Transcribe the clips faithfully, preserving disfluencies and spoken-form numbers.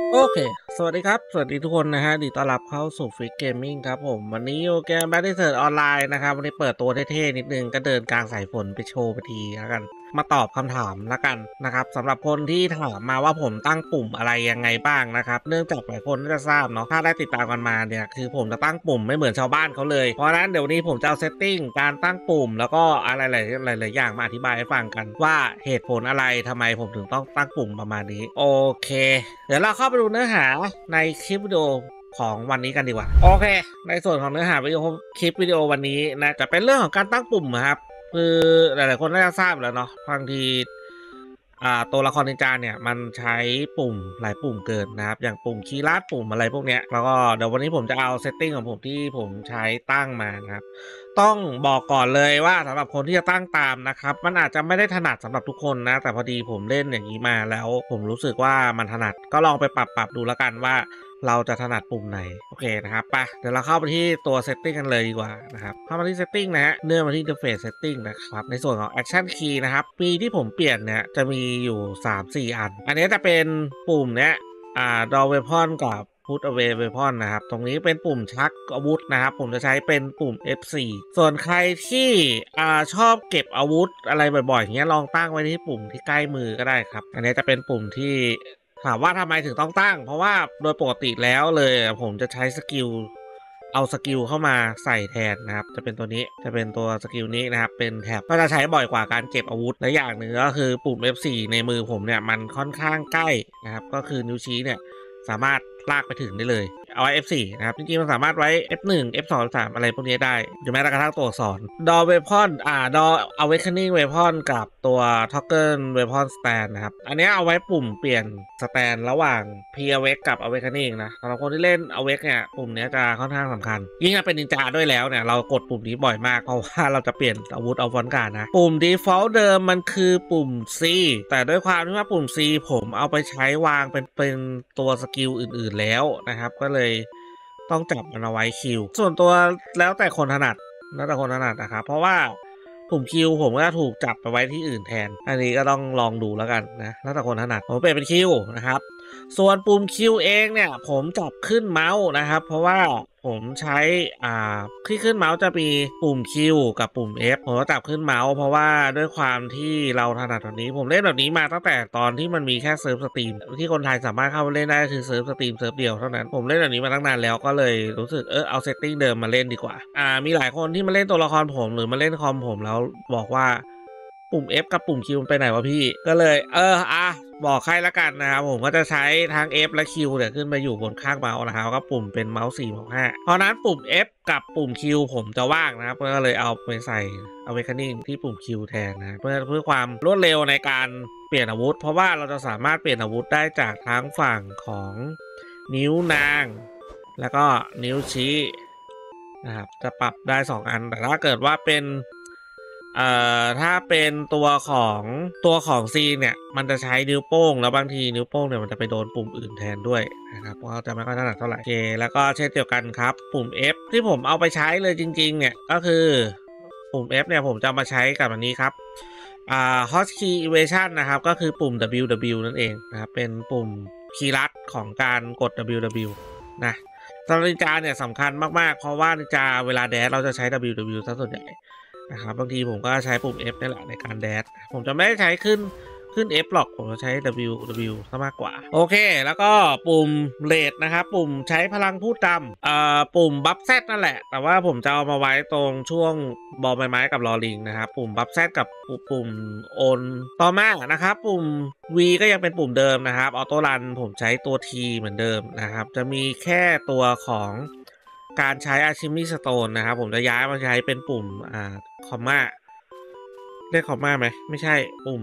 โอเค สวัสดีครับ สวัสดีทุกคนนะฮะ ดีต้อนรับเข้าสู่ Freak Gaming ครับผม วันนี้อยู่เกม Battlefield ออนไลน์นะครับ วันนี้เปิดตัวเท่ๆนิดนึง ก็เดินกลางสายฝนไปโชว์ไปทีแล้วกัน มาตอบคำถามแล้วกันนะครับสำหรับคนที่ถามมาว่าผมตั้งปุ่มอะไรยังไงบ้างนะครับ เนื่องจากหลายคนน่าจะทราบเนาะ ถ้าได้ติดตามกันมาเนี่ย คือผมจะตั้งปุ่มไม่เหมือนชาวบ้านเขาเลย เพราะฉะนั้นเดี๋ยวนี้ผมจะเอา setting การตั้งปุ่ม แล้วก็อะไรหลายๆหลายๆอย่างมาอธิบายให้ฟังกันว่าเหตุผลอะไรทำไมผมถึงต้องตั้งปุ่มประมาณนี้ โอเค เดี๋ยวเราเข้าไปดูเนื้อหาในคลิปวิดีโอของวันนี้กันดีกว่าโอเคในส่วนของเนื้อหาวิดีโอคลิปวิดีโอวันนี้นะจะเป็นเรื่องของการตั้งปุ่มครับคือหลายๆคนน่าจะทราบแล้วเนาะบางทีอ่าตัวละครนินจาเนี่ยมันใช้ปุ่มหลายปุ่มเกินนะครับอย่างปุ่มคีย์ลัดปุ่มอะไรพวกเนี้ยแล้วก็เดี๋ยววันนี้ผมจะเอาเซตติ้งของผมที่ผมใช้ตั้งมานะครับต้องบอกก่อนเลยว่าสำหรับคนที่จะตั้งตามนะครับมันอาจจะไม่ได้ถนัดสำหรับทุกคนนะแต่พอดีผมเล่นอย่างนี้มาแล้วผมรู้สึกว่ามันถนัดก็ลองไปปรับปรับดูแล้วกันว่าเราจะถนัดปุ่มไหนโอเคนะครับไปเดี๋ยวเราเข้าไปที่ตัว setting กันเลยดีกว่านะครับเข้ามาที่ setting นะฮะเลื่อนมาที่ interface setting นะครับในส่วนของ action key นะครับปีที่ผมเปลี่ยนเนี่ยจะมีอยู่ สามสี่ อันอันนี้จะเป็นปุ่มเนี้ยอ่า draw weapon กับ put away weapon นะครับตรงนี้เป็นปุ่มชักอาวุธนะครับผมจะใช้เป็นปุ่ม เอฟ โฟร์ ส่วนใครที่อ่าชอบเก็บอาวุธอะไรบ่อยๆอย่างเงี้ยลองตั้งไว้ที่ปุ่มที่ใกล้มือก็ได้ครับอันนี้จะเป็นปุ่มที่ถามว่าทำไมถึงต้องตั้งเพราะว่าโดยปกติแล้วเลยผมจะใช้สกิลเอาสกิลเข้ามาใส่แทนนะครับจะเป็นตัวนี้จะเป็นตัวสกิลนี้นะครับเป็นแท็บก็จะใช้บ่อยกว่าการเก็บอาวุธและอย่างหนึ่งก็คือปุ่ม เอฟ โฟร์ ในมือผมเนี่ยมันค่อนข้างใกล้นะครับก็คือนิ้วชี้เนี่ยสามารถลากไปถึงได้เลยเอาไว้ เอฟ โฟร์ นะครับจริงๆมันสามารถไว้ เอฟ วัน เอฟ สอง เอฟ สาม อะไรพวกนี้ได้หรือแม้กระทั่งตัวอักษร Door Weapon อ่า Door Awakening Weapon กับตัว Toggle Weapon Stand นะครับอันนี้เอาไว้ปุ่มเปลี่ยน Stand ระหว่าง Pre-Awake กับ Awakening นะสำหรับคนที่เล่น Awake เนี่ยปุ่มนี้จะค่อนข้างสำคัญยิ่งถ้าเป็นนินจาด้วยแล้วเนี่ยเรากดปุ่มนี้บ่อยมากเพราะว่าเราจะเปลี่ยนอาวุธเอาฟอนการ์ดนะปุ่ม Default เดิมมันคือปุ่ม C แต่ด้วยความที่ว่าปุ่ม C ผมเอาไปใช้วางเป็นเป็นตัวสกิลอื่นๆแล้วนะครับก็เลยต้องจับมันเอาไว้คิวส่วนตัวแล้วแต่คนถนัดแล้วแต่คนถนัดนะครับเพราะว่าปุ่มคิวผมก็ถูกจับไปไว้ที่อื่นแทนอันนี้ก็ต้องลองดูแล้วกันนะแล้วแต่คนถนัดผมเปลี่ยนเป็นคิวนะครับส่วนปุ่มคิวเองเนี่ยผมจับขึ้นเมาส์นะครับเพราะว่าผมใช้อ่าที่ขึ้นเมาส์จะมีปุ่ม Q กับปุ่ม F ผมก็จับขึ้นเมาส์เพราะว่าด้วยความที่เราถนัดแบบนี้ผมเล่นแบบนี้มาตั้งแต่ตอนที่มันมีแค่เซิร์ฟสตรีมที่คนไทยสามารถเข้าไปเล่นได้คือเซิร์ฟสตรีมเซิร์ฟเดียวเท่านั้นผมเล่นแบบนี้มาตั้งนานแล้วก็เลยรู้สึกเออเอาเซตติ้งเดิมมาเล่นดีกว่าอ่ามีหลายคนที่มาเล่นตัวละครผมหรือมาเล่นคอมผมแล้วบอกว่าปุ่ม F กับปุ่ม Q มันไปไหนวะพี่ก็เลยเอออ่ะบอกใครละกันนะครับผมก็จะใช้ทั้ง F และ Q เนี่ยขึ้นมาอยู่บนข้างเมาส์นะครับก็ปุ่มเป็นเมาส์สี่เมาส์ห้าเพราะนั้นปุ่ม F กับปุ่ม Q ผมจะว่างนะครับก็เลยเอาไปใส่ Awakening ที่ปุ่ม Q แทนนะเพื่อเพื่อความรวดเร็วในการเปลี่ยนอาวุธเพราะว่าเราจะสามารถเปลี่ยนอาวุธได้จากทั้งฝั่งของนิ้วนางแล้วก็นิ้วชี้นะครับจะปรับได้สองอันแต่ถ้าเกิดว่าเป็นเอ่อถ้าเป็นตัวของตัวของ C เนี่ยมันจะใช้นิ้วโป้งแล้วบางทีนิ้วโป้งเนี่ยมันจะไปโดนปุ่มอื่นแทนด้วยนะครับเพราะจะไม่ค่อยถนัดเท่าไหร่โอเคแล้วก็เช่นเดียวกันครับปุ่ม F ที่ผมเอาไปใช้เลยจริงๆเนี่ยก็คือปุ่ม F เนี่ยผมจะมาใช้กับอันนี้ครับอ่า Hotkey Evasion นะครับก็คือปุ่ม ดับเบิลยู ดับเบิลยู นั่นเองนะครับเป็นปุ่มคีย์ลัดของการกด ดับเบิลยู ดับเบิลยู นะสำหรับนินจาเนี่ยสำคัญมากๆเพราะว่านินจาเวลาแดชเราจะใช้ ดับเบิลยู ดับเบิลยู ซะส่วนใหญ่นะครับบางทีผมก็ใช้ปุ่ม F นี่แหละในการแดชผมจะไม่ได้ใช้ขึ้นขึ้น F หรอกผมจะใช้ ดับเบิลยู ดับเบิลยู ซะมากกว่าโอเคแล้วก็ปุ่มเรทนะครับปุ่มใช้พลังพูดจำเอ่อปุ่มบัฟเซตนั่นแหละแต่ว่าผมจะเอามาไว้ตรงช่วงบอลใบไม้กับลอลิงนะครับปุ่มบัฟเซตกับปุ่มโอนต่อมานะครับปุ่ม V ก็ยังเป็นปุ่มเดิมนะครับออโต้รันผมใช้ตัว T เหมือนเดิมนะครับจะมีแค่ตัวของการใช้ Alchemy Stone นะครับผมจะย้ายมาใช้เป็นปุ่มอ่าคอมมาเรียกคอมมาไหมไม่ใช่ปุ่ม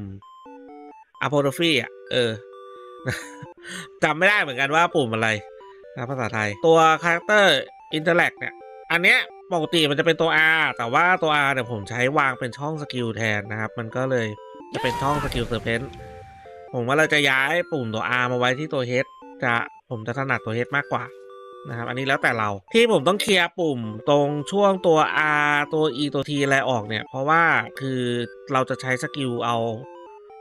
Apostrophe อ่ะเออ จำไม่ได้เหมือนกันว่าปุ่มอะไรนะภาษาไทยตัว Character Interact เนี่ยอันเนี้ยปกติมันจะเป็นตัว R แต่ว่าตัว R เนี่ยผมใช้วางเป็นช่องสกิลแทนนะครับมันก็เลยจะเป็นช่องสกิลเซอร์เพนต์ผมว่าเราจะย้ายปุ่มตัว R มาไว้ที่ตัว H จะผมจะถนัดตัว H มากกว่านะครับอันนี้แล้วแต่เราที่ผมต้องเคลียร์ปุ่มตรงช่วงตัว R ตัว E ตัว T อะไรออกเนี่ยเพราะว่าคือเราจะใช้สกิลเอา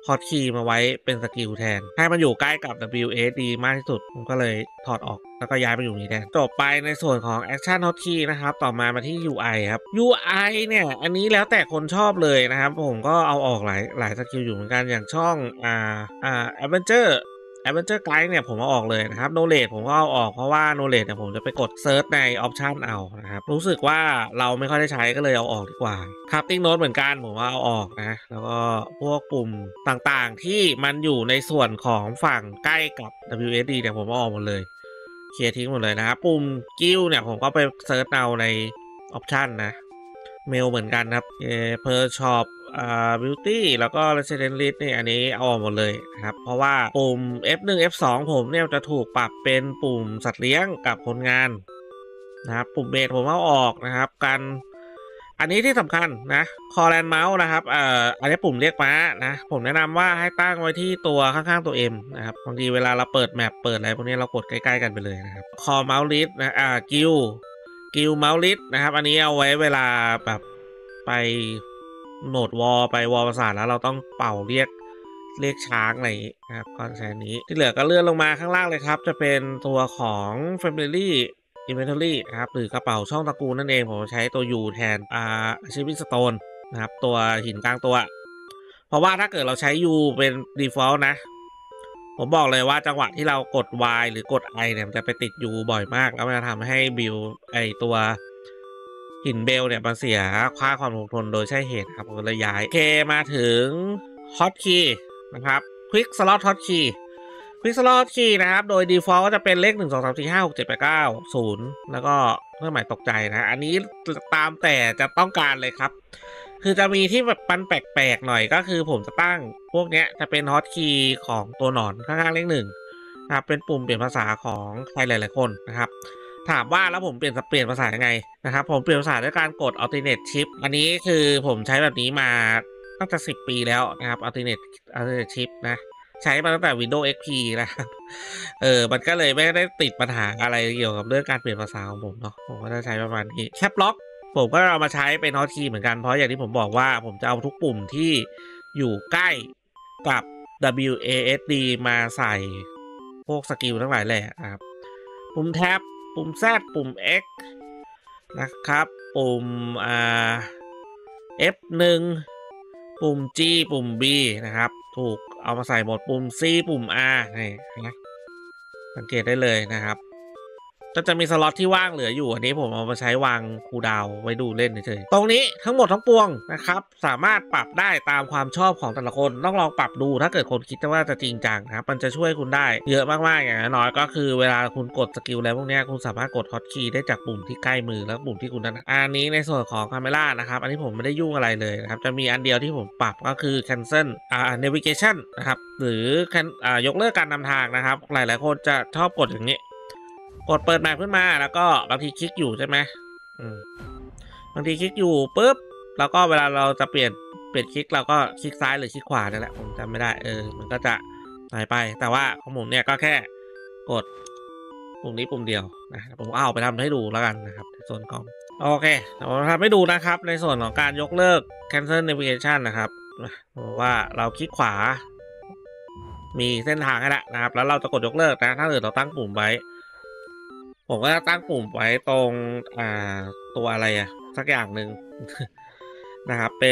ฮอตคีย์มาไว้เป็นสกิลแทนให้มันอยู่ใกล้กับ ดับเบิลยู เอ เอส ดี มากที่สุดผมก็เลยถอดออกแล้วก็ย้ายไปอยู่นี้แทนจบไปในส่วนของ Action Hotkey นะครับต่อมามาที่ ยู ไอ ครับ ยู ไอ เนี่ยอันนี้แล้วแต่คนชอบเลยนะครับผมก็เอาออกหลายหลายสกิลอยู่เหมือนกันอย่างช่องอ่าอ่า Adventure Adventure Guide เนี่ยผมเอาออกเลยนะครับ Knowledge ผมก็เอาออกเพราะว่า Knowledge เนี่ยผมจะไปกดเซิร์ชใน Option เอานะครับรู้สึกว่าเราไม่ค่อยได้ใช้ก็เลยเอาออกดีกว่า Crafting Note เหมือนกันผมว่าเอาออกนะแล้วก็พวกปุ่มต่างๆที่มันอยู่ในส่วนของฝั่งใกล้กับ ดับเบิลยู เอ เอส ดี เนี่ยผมเอาออกหมดเลยเคลียร์ทิ้งหมดเลยนะครับปุ่มกิ้วเนี่ยผมก็ไปเซิร์ชเอาใน Option นะเมลเหมือนกันครับเออเพอร์ช็อปอ่าบิวตี้แล้วก็ Resident List นี่อันนี้เอาออกหมดเลยนะครับเพราะว่าปุ่ม เอฟ หนึ่ง เอฟ สอง ผมเนี่ยจะถูกปรับเป็นปุ่มสัตว์เลี้ยงกับคนงานนะครับปุ่มเบสผมเอาออกนะครับกันอันนี้ที่สำคัญนะคอแลนเมาส์นะครับเอ่ออันนี้ปุ่มเรียกม้านะผมแนะนำว่าให้ตั้งไว้ที่ตัวข้างๆตัว M นะครับบางทีเวลาเราเปิดแมปเปิดอะไรพวกนี้เรากดใกล้ๆกันไปเลยนะครับคอเมาส์ลิสนะอ่ากิลกิลเมาส์ลิสนะครับอันนี้เอาไว้เวลาแบบไปโหนดวอลไปวอลประสาทแล้วเราต้องเป่าเรียกเรียกช้างอะไรอย่างนี้นะครับคอนเซปต์นี้ที่เหลือก็เลื่อนลงมาข้างล่างเลยครับจะเป็นตัวของ Family Inventory นะครับหรือกระเป๋าช่องตระกูลนั่นเองผมใช้ตัว U แทนอ่า Achieving Stone นะครับตัวหินกลางตัว เพราะว่าถ้าเกิดเราใช้ U เป็น default นะผมบอกเลยว่าจังหวะที่เรากด Y หรือกด I เนี่ยมันจะไปติด U บ่อยมากแล้วมันจะทำให้บิลไอตัวหินเบลเนี่ยมันเสียค่าความคงทนโดยใช่เหตุครับผมเลยย้ายโอเคมาถึง Hotkey นะครับ Quick Slot Hotkey Quick Slot Hotkey นะครับโดย default ก็จะเป็นเลขหนึ่ง สอง สาม สี่ ห้า หก เจ็ด แปด เก้า ศูนย์แล้วก็เครื่องหมายตกใจนะอันนี้ตามแต่จะต้องการเลยครับคือจะมีที่แบบปันแปลกๆหน่อยก็คือผมจะตั้งพวกเนี้ยจะเป็นฮอตคีย์ของตัวหนอนข้างๆเลขหนึ่งนะครับเป็นปุ่มเปลี่ยนภาษาของใครหลายๆคนนะครับถามว่าแล้วผมเปลี่ยนเปลี่ยนภาษายังไงนะครับผมเปลี่ยนภาษาด้วยการกด alternate shift อันนี้คือผมใช้แบบนี้มาตั้งแต่สิบปีแล้วนะครับ alternate alternate shift นะใช้มาตั้งแต่ Windows เอ็กซ์ พี นะครับเออมันก็เลยไม่ได้ติดปัญหาอะไรเกี่ยวกับเรื่องการเปลี่ยนภาษาของผมเนาะผมก็จะใช้ประมาณนี้แคปล็อกผมก็เอามาใช้เป็นฮอตคีย์เหมือนกันเพราะอย่างที่ผมบอกว่าผมจะเอาทุกปุ่มที่อยู่ใกล้กับ ดับเบิลยู เอ เอส ดี มาใส่พวกสกิลทั้งหลายแหละนะครับปุ่มแท็บปุ่ม Z ปุ่ม X นะครับปุ่มอ่า เอฟ หนึ่ง ปุ่ม G ปุ่ม B นะครับถูกเอามาใส่หมดปุ่ม C ปุ่ม R นี่นะสังเกตได้เลยนะครับก็จะมีสล็อตที่ว่างเหลืออยู่อันนี้ผมเอามาใช้วางคูลดาวน์ไว้ดูเล่นเฉยๆตรงนี้ทั้งหมดทั้งปวงนะครับสามารถปรับได้ตามความชอบของแต่ละคนต้องลองปรับดูถ้าเกิดคนคิดว่าจะจริงจังนะครับมันจะช่วยคุณได้เยอะมากๆอย่างน้อยก็คือเวลาคุณกดสกิลแล้วพวกนี้คุณสามารถกดฮอตคีย์ได้จากปุ่มที่ใกล้มือแล้วปุ่มที่คุณนั้นอันนี้ในส่วนของคาเมล่านะครับอันนี้ผมไม่ได้ยุ่งอะไรเลยนะครับจะมีอันเดียวที่ผมปรับก็คือ cancel อ่า navigation นะครับหรืออ่ายกเลิกการนำทางนะครับหลายๆคนจะชอบกดอย่างนี้กดเปิดแมปขึ้นมาแล้วก็บางทีคลิกอยู่ใช่ไหมอืมบางทีคลิกอยู่ปุ๊บแล้วก็เวลาเราจะเปลี่ยนเปลี่ยนคลิกเราก็คลิกซ้ายหรือคลิกขวานั่นแหละผมจำไม่ได้เออมันก็จะหายไปแต่ว่าของผมเนี่ยก็แค่กดปุ่มนี้ปุ่มเดียวนะผมเอาไปทำให้ดูแล้วกันนะครับในส่วนของโอเคผมทำให้ดูนะครับในส่วนของการยกเลิก cancel navigation นะครับว่าเราคลิกขวามีเส้นทางให้แล้วนะครับแล้วเราจะกดยกเลิกนะถ้าเกิดเราตั้งปุ่มไว้ผมก็จะตั้งปุ่มไว้ตรงอ่าตัวอะไรอะสักอย่างหนึ่ง นะครับเป็น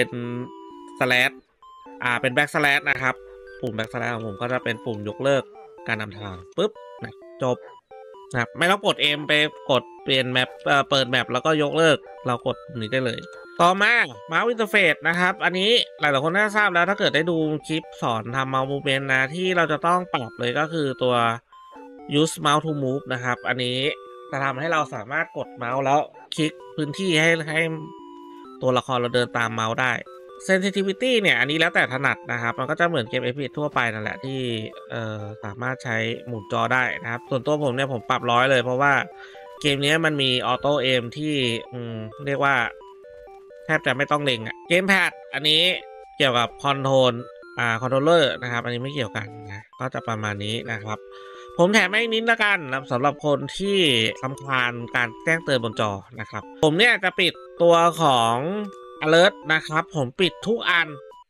slash อ่าเป็น back slash นะครับปุ่ม back slash ของผมก็จะเป็นปุ่มยกเลิกการนำทางปุ๊บนะจบนะครับไม่ต้องกด M ไปกดเปลี่ยนแมปเปิดแมปแล้วก็ยกเลิกเรากดปุ่มนี้ได้เลยต่อมาเมาส์อินเทอร์เฟซนะครับอันนี้หลายๆคนน่าจะทราบแล้วถ้าเกิดได้ดูคลิปสอนทำเมาส์มูฟเมนต์นะที่เราจะต้องปรับเลยก็คือตัว use mouse to move นะครับอันนี้จะทำให้เราสามารถกดเมาส์แล้วคลิกพื้นที่ให้ให้ตัวละครเราเดินตามเมาส์ได้ sensitivity เนี่ยอันนี้แล้วแต่ถนัดนะครับมันก็จะเหมือนเกม เอฟ พี เอส ทั่วไปนั่นแหละที่เอ่อสามารถใช้หมุนจอได้นะครับส่วนตัวผมเนี่ยผมปรับร้อยเลยเพราะว่าเกมนี้มันมีออโต้เอมที่อืมเรียกว่าแทบจะไม่ต้องเล็งอะเกมแพดอันนี้เกี่ยวกับคอนโทรลอ่าคอนโทรลเลอร์นะครับอันนี้ไม่เกี่ยวกันนะก็จะประมาณนี้นะครับผมแถมให้นิดละกันนะสำหรับคนที่รำคาญการแจ้งเตือนบนจอนะครับผมเนี่ยจะปิดตัวของ alert นะครับผมปิดทุกอัน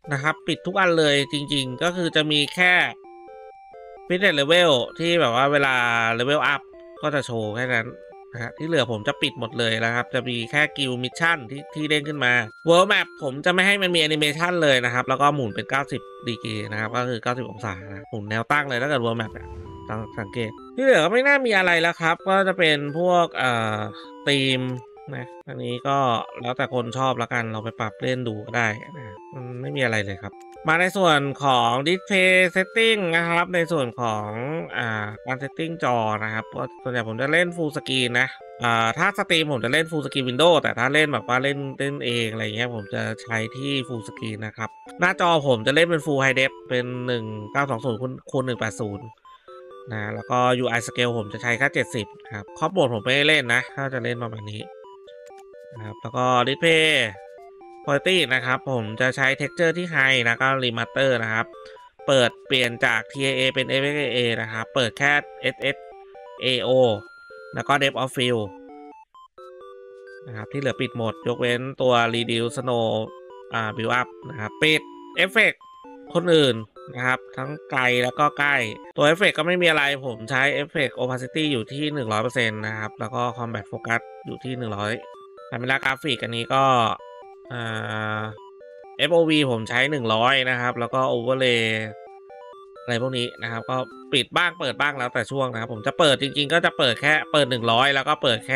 นะครับปิดทุกอันเลยจริงๆก็คือจะมีแค่ฟิตเนสเลเวลที่แบบว่าเวลาเลเวลอัพก็จะโชว์แค่นั้นนะฮะที่เหลือผมจะปิดหมดเลยนะครับจะมีแค่กิลมิชชั่นที่ที่เด้งขึ้นมา World Map ผมจะไม่ให้มันมีแอนิเมชันเลยนะครับแล้วก็หมุนเป็นเก้าสิบดีกรีนะครับก็คือเก้าสิบองศานะหมุนแนวตั้งเลยถ้าเกิด World Map เนี่ยต้องสังเกตที่เหลือก็ไม่น่ามีอะไรแล้วครับก็จะเป็นพวกเอ่อธีมนะอันนี้ก็แล้วแต่คนชอบแล้วกันเราไปปรับเล่นดูก็ได้นะมันไม่มีอะไรเลยครับมาในส่วนของ Display Setting นะครับในส่วนของอ่าการ Setting จอนะครับก็ส่วนใหญ่ผมจะเล่น Full Screen นะอ่าถ้าสตรีมผมจะเล่น Full Screen Windows แต่ถ้าเล่นแบบว่าเล่นเล่นเองอะไรเงี้ยผมจะใช้ที่ Full Screen นะครับหน้าจอผมจะเล่นเป็น Full High Def เป็นหนึ่งเก้าสองศูนย์คูณหนึ่งแปดศูนย์นะแล้วก็ ยู ไอ Scale ผมจะใช้แค่เจ็ดสิบครับครอบโหมดผมไม่ได้เล่นนะถ้าจะเล่นประมาณนี้นะครับแล้วก็ Display Quality นะครับผมจะใช้ Texture ที่ High แล้วก็ Remaster นะครับเปิดเปลี่ยนจาก ที เอ เอ เป็น เอฟ เอ็กซ์ เอ นะครับเปิดแค่ เอส เอส เอ โอ แล้วก็ Depth of Field นะครับที่เหลือปิดหมดยกเว้นตัว Reduce Snow อ่า Build Up นะครับปิดเอฟเฟกต์คนอื่นนะครับทั้งไกลแล้วก็ใกล้ตัวเอฟเฟกต์ก็ไม่มีอะไรผมใช้เอฟเฟกต์ Opacity อยู่ที่ หนึ่งร้อยเปอร์เซ็นต์ นะครับแล้วก็ Combat Focus อยู่ที่ หนึ่งร้อยแต่เวลากราฟิกอันนี้ก็อ่า เอฟ โอ วี ผมใช้หนึ่งร้อยนะครับแล้วก็ Overlay อะไรพวกนี้นะครับก็ปิดบ้างเปิดบ้างแล้วแต่ช่วงนะครับผมจะเปิดจริงๆก็จะเปิดแค่เปิดหนึ่งร้อยแล้วก็เปิดแค่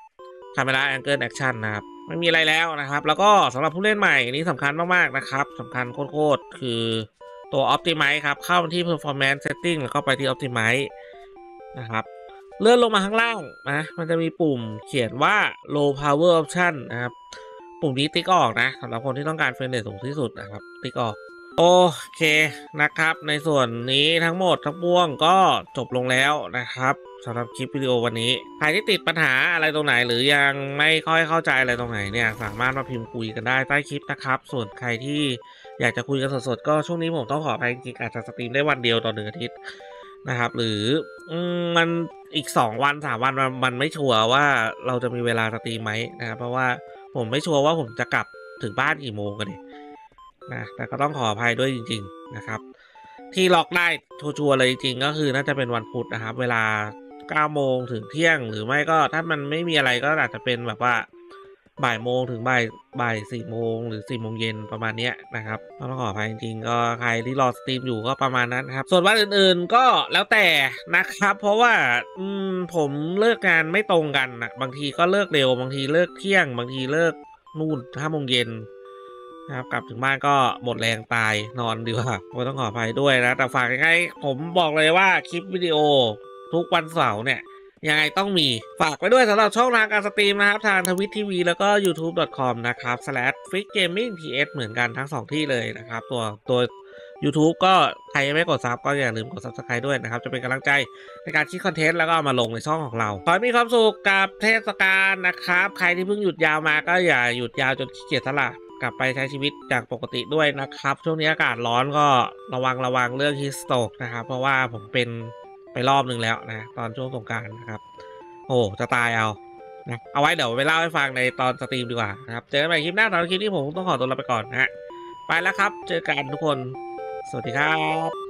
Camera Angle Action นะครับไม่มีอะไรแล้วนะครับแล้วก็สำหรับผู้เล่นใหม่นี้สำคัญมากๆนะครับสำคัญโคตรๆคือตัว Optimize ครับเข้าที่ Performance Setting แล้วก็ไปที่ Optimize นะครับเลื่อนลงมาข้างล่างนะมันจะมีปุ่มเขียนว่า Low Power Option นะครับปุ่มนี้ติ๊กออกนะสำหรับคนที่ต้องการเฟรมเรทสูงที่สุดนะครับติ๊กออกโอเคนะครับในส่วนนี้ทั้งหมดทั้งปวงก็จบลงแล้วนะครับสำหรับคลิปวิดีโอวันนี้ใครที่ติดปัญหาอะไรตรงไหนหรือยังไม่ค่อยเข้าใจอะไรตรงไหนเนี่ยสามารถมาพิมพ์คุยกันได้ใต้คลิปนะครับส่วนใครที่อยากจะคุยกันสดๆก็ช่วงนี้ผมต้องขออภัยจริงๆอาจจะสตรีมได้วันเดียวต่อหนึ่งอาทิตย์นะครับหรือมันอีกสองวันสามวันมันมันไม่ชัวร์ว่าเราจะมีเวลาสตรีมไหมนะครับเพราะว่าผมไม่ชัวร์ว่าผมจะกลับถึงบ้านกี่โมงกันดินะแต่ก็ต้องขออภัยด้วยจริงๆนะครับที่ล็อกได้ชัวร์ๆเลยจริงๆก็คือน่าจะเป็นวันพุธนะครับเวลาเก้าโมงถึงเที่ยงหรือไม่ก็ถ้ามันไม่มีอะไรก็อาจจะเป็นแบบว่าบ่ายโมงถึงบ่ายบ่ายสี่โมงหรือสี่โมงเย็นประมาณนี้นะครับต้องขออภัยจริงๆก็ใครที่รอสตรีมอยู่ก็ประมาณนั้นครับส่วนวันอื่นๆก็แล้วแต่นะครับเพราะว่าอืมผมเลิกงานไม่ตรงกันนะบางทีก็เลิกเร็วบางทีเลิกเที่ยงบางทีเลิกนู่นห้าโมงเย็นนะครับกลับถึงบ้านก็หมดแรงตายนอนดีกว่าก็ต้องขออภัยด้วยนะแต่ฝากยังไงผมบอกเลยว่าคลิปวิดีโอทุกวันเสาร์เนี่ยยังไงต้องมีฝากไว้ด้วยสำหรับช่องทางการสตรีมนะครับทางทวิตทีวีแล้วก็ ยูทูบ ดอท คอม นะครับ slash ฟิกเกมมิ่งทีเอส เหมือนกันทั้งสองที่เลยนะครับตัวตัว YouTube ก็ใครยังไม่กดซับก็อย่าลืมกด Subscribe ด้วยนะครับจะเป็นกำลังใจในการคิดคอนเทนต์แล้วก็เอามาลงในช่องของเราขอให้มีความสุขกับเทศกาลนะครับใครที่เพิ่งหยุดยาวมาก็อย่าหยุดยาวจนขี้เกียจสละกลับไปใช้ชีวิตอย่างปกติด้วยนะครับช่วงนี้อากาศร้อนก็ระวังระวังเรื่องฮีสโตกนะครับเพราะว่าผมเป็นไปรอบนึงแล้วนะตอนช่วงสงกรานต์นะครับโอ้จะตายเอานะเอาไว้เดี๋ยวไปเล่าให้ฟังในตอนสตรีมดีกว่านะครับเจอกันใหม่คลิปหน้าตอนคลิปนี้ผมต้องขอตัวลาไปก่อนนะฮะไปแล้วครับเจอกันทุกคนสวัสดีครับ